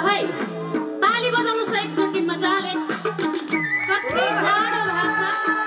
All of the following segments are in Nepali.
है ताली बजाउनुस् न एकचोटि मजाले कति जाडो भाषा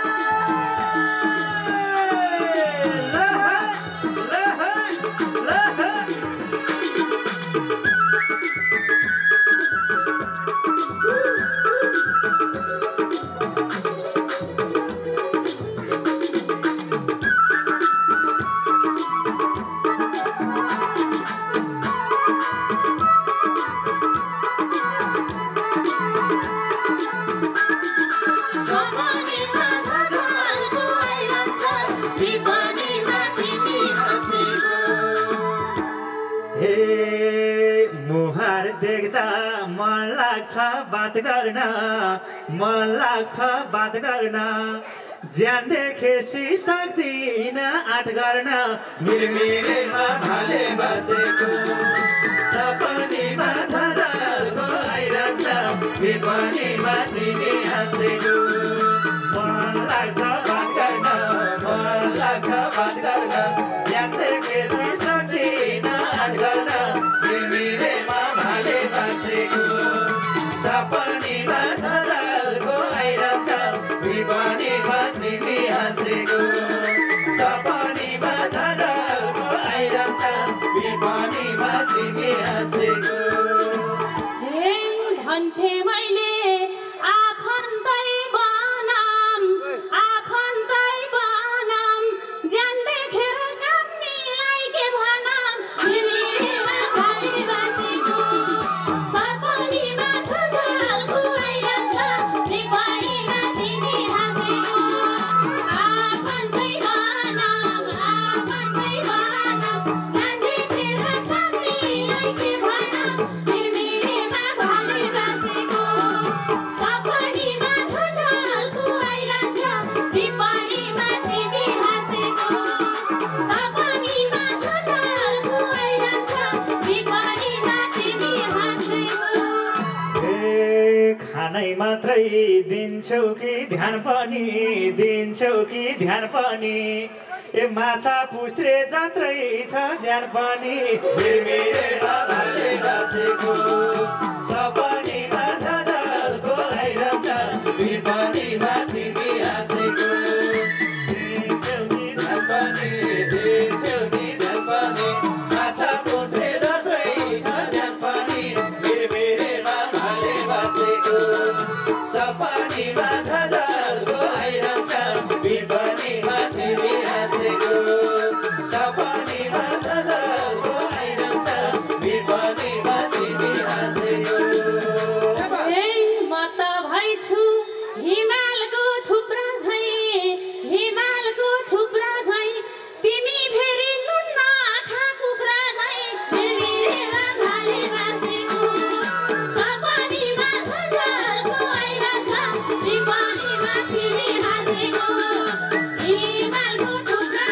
बात गर्न मन लाग्छ बात गर्न ज्यान देखेसी सक्दिन आठ गर्न मिरमिरेमा भाले बसेको सपनीमा झझल्को आइरहन्छ विपनीमा तिमी हाँसेको मन लाग्छ बात गर्न मन लाग्छ बात गर्न ज्यान देखेसी सक्दिन आठ गर्न मिरमिरेमा भाले बसेको सपनीमा झझल्को आइरहन्छ विपनीमा तिमी हाँसेको सपनीमा झझल्को आइरहन्छ विपनीमा तिमी हाँसेको हे भन्थे मैले आफन्तै बनाम ज्यान देखेर काम्नीलाई के भनाम मिरमिरेमा भाले बसेको सपनीमा झझल्को आइरहन्छ विपनीमा तिमी हाँसेको आफन्तै बनाम ज्यान देखेर काम्नीलाई के भनाम मिरमिरेमा भाले बसेको सपनीमा झझल्को आइरहन्छ विपनीमा तिमी हाँसेको सपनीमा झझल्को आइरहन्छ विपनीमा तिमी हाँसेको खानै मात्रै दिन्छौ कि ध्यान पनि दिन्छौ कि ध्यान पनि ए माछा पुस्रे जात्रै छ ज्यान पनि मिरमिरेमा भाले बसेको सपनीमा झझल्को आइरहन्छ विपनीमा तिमी हाँसेको दिन्छौ कि ध्यान पनि दिन्छौ कि ध्यान पनि माछा पुस्रे जात्रै छ ज्यान पनि मिरमिरेमा भाले बसेको सपनीमा झझल्को आइरहन्छ विपनीमा तिमी हाँसेको सपनीमा झझल्को आइरहन्छ विपनीमा तिमी हाँसेको ए म त भइछु हिमालको थुप्रा झैँ तिमी फेरि नुन्न आँखा कुखुरा झैँ मिरमिरेमा भाले बसेको सपनीमा झझल्को आइरहन्छ विपनीमा तिमी हाँसेको हिमालको थुप्रा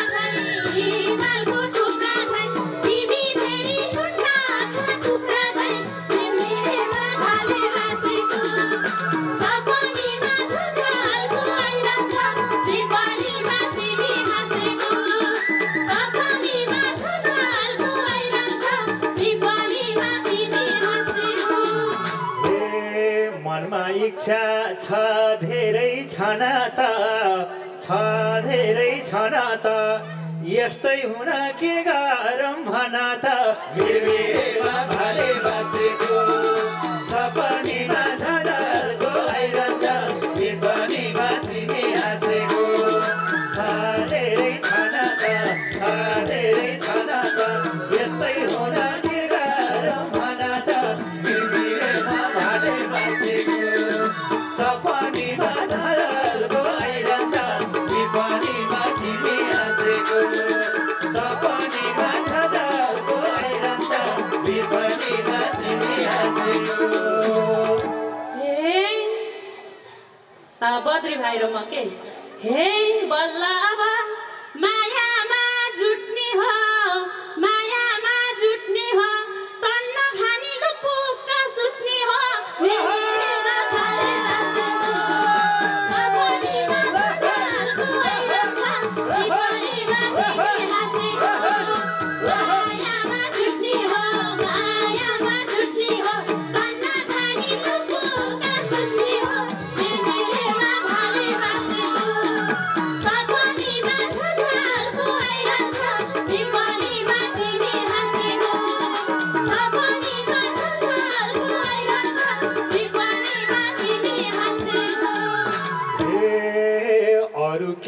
झैँ तिमी फेरि नुन्न आँखा कुखुरा झैँ मिरमिरेमा भाले बसेको सपनीमा झझल्को आइरहन्छ विपनीमा तिमी हाँसेको सपनीमा झझल्को आइरहन्छ विपनीमा तिमी हाँसेको मनमा इच्छा छ धेरै छन त यस्तै हुन के गरौँ भन त मिरमिरेमा भाले बसेको सपनीमा झझल्को आइरहन्छ विपनीमा तिमी हाँसेको छ धेरै छन त यस्तै हुन के गरौँ भन त मिरमिरेमा भाले बसेको सपनीमा झझल्को आइरहन्छ विपनीमा तिमी हाँसेको सपनीमा झझल्को आइरहन्छ विपनीमा तिमी हाँसेको हे बद्री भाइ र म के हे बल्ल अब मायामा जुट्ने हो तन्न खानी लुपुक्क सुत्ने हो मिरमिरेमा भाले बसेको सपनीमा झझल्को आइरहन्छ विपनीमा तिमी हाँसेको मायामा जुट्ने हो तन्न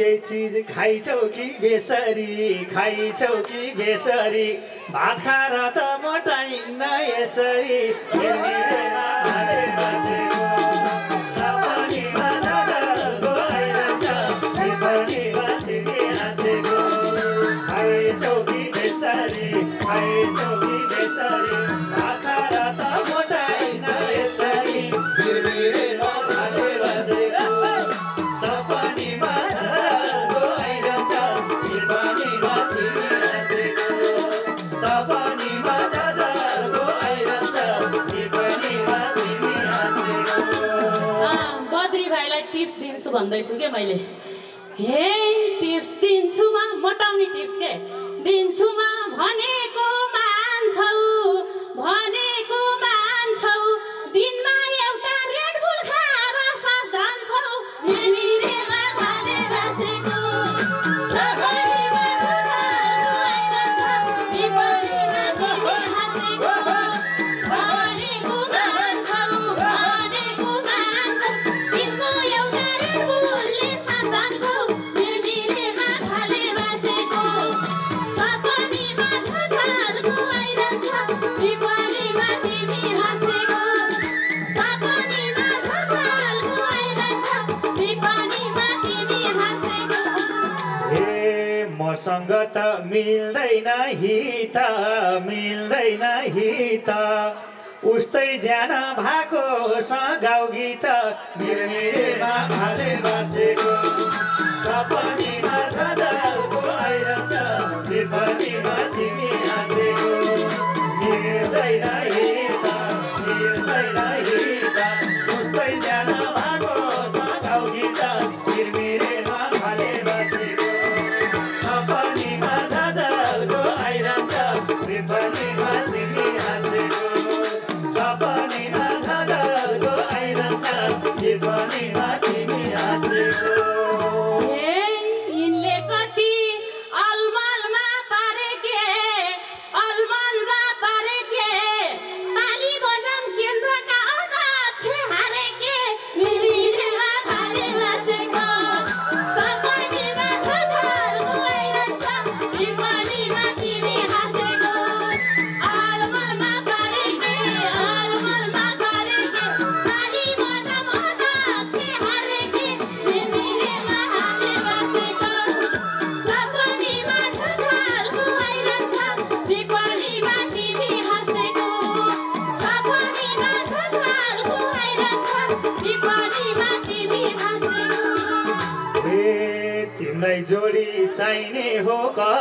केही चिज खाइछौ कि बेसरी खाइछौ कि बेसरी भात खाएर त मोटाइन यसरी हेर्मिरेमा भाले बसेको सपनीमा दादाको आइरहन्छ विपनीमा तिमी हाँसेको खाइछौ कि बेसरी खाइछौ कि बेसरी भात खाएर त मोटाइन यसरी हेर्मिरेमा भाले बसेको सपनीमा दादाको आइरहन्छ विपनीमा तिमी हाँसेको सपनीमा दादाको आइरहन्छ विपनीमा तिमी हाँसेको। बद्री भाइलाई टिप्स दिन्छु भन्दैछु के मैले हे टिप्स दिन्छु म मोटाउने टिप्स के दिन्छु म भनेको मान्छौ दिनमा एउटा रेड बुल खाएर सास धान्छौ मेमिरेमा भाले बसेको सपनीमा दादाको आइरहन्छ विपनीमा तिमी हाँसेको भनेको मान्छौ दिनको एउटा रेड बुलले सास धान्छौ मेमिरेमा भाले बसेको सपनीमा झझालको आइरहन्छ विपनीमा तिमी हाँसेको सपनीमा झझालको आइरहन्छ विपनीमा तिमी हाँसेको। हे मसँग त मिल्दैन हित उस्तै ज्यान भएको गाउँ गीत मिरमिरेमा भाले बसेको सपनीमा दादाको आइरहन्छ विपनीमा तिमी हाँसेको मिल्दैन हित उस्तै ज्यान भएको गाउँ गीत मिरमिरेमा भाले बसेको सपनीमा दादाको आइरहन्छ विपनीमा तिमी हाँसेको सपनीमा दादाको आइरहन्छ विपनीमा तिमी हाँसेको। हे यिनले कति अलमलमा पारे के ताली बजाम केन्द्रका अध्यक्ष हारे के मिरमिरेमा भाले बसेको सपनीमा झझालको आइरहन्छ विपनीमा तिमी हाँसेको अलमलमा पारे के ताली बजाम अध्यक्ष हारे के मिरमिरेमा भाले बसेको सपनीमा झझालको आइरहन्छ विपनीमा तिमी हाँसेको सपनीमा झझालको आइरहन्छ विपनीमा तिमी हाँसेको। हे तिमीलाई जोडी चाहिने हो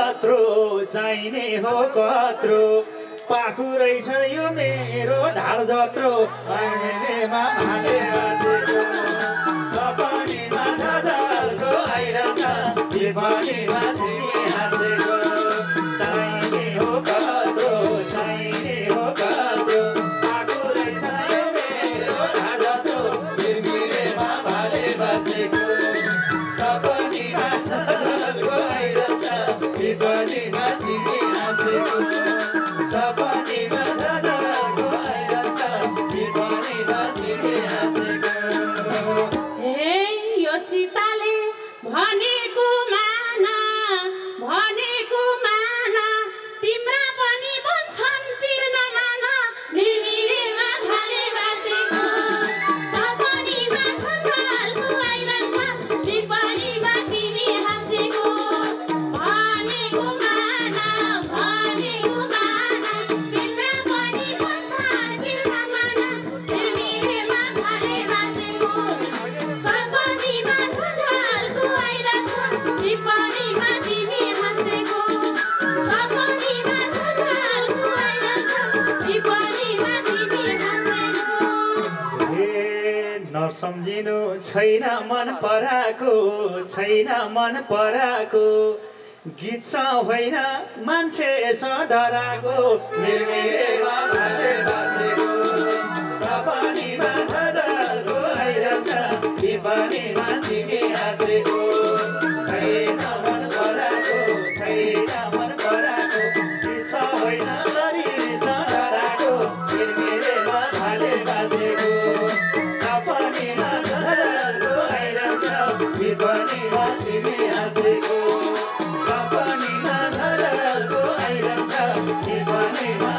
कत्रो पाखुरै छ यो मेरो ढाड जत्रो मिरमिरेमा भाले बसेको सपनीमा झझालको आइरहन्छ विपनीमा तिमी हाँसेको चाहिने हो कत्रो पाखुरै छ यो मेरो ढाड जत्रो मिरमिरेमा भाले बसेको सपनीमा झझालको आइरहन्छ विपनीमा तिमी हाँसेको सपनीमा झझालको आइरहन्छ विपनीमा तिमी हाँसेको। हे यो सीताले भनेको माना तिम्रा पनि भन्छन् पिर्न माना मिरमिरेमा भाले बसेको सपनीमा झझालको आइरहन्छ विपनीमा तिमी हाँसेको भनेको माना तिम्रा पनि भन्छन् पिर्न माना मिरमिरेमा भाले बसेको सपनीमा झझालको आइरहन्छ विपनीमा तिमी हाँसेको सपनीमा झझालको आइरहन्छ विपनीमा तिमी हाँसेको। हे नसम्झिनु छैन मन पराको गीत छ होइन मान्छे स डराको मिरमिरेमा भाले बसेको सपनीमा झझालको आइरहन्छ विपनीमा तिमी हाँसेको छैन मन पराको गीत छ होइन शरीर स डराको मिरमिरेमा भाले बसेको सपनीमा झझालको आइरहन्छ विपनीमा तिमी टिप्पणीमा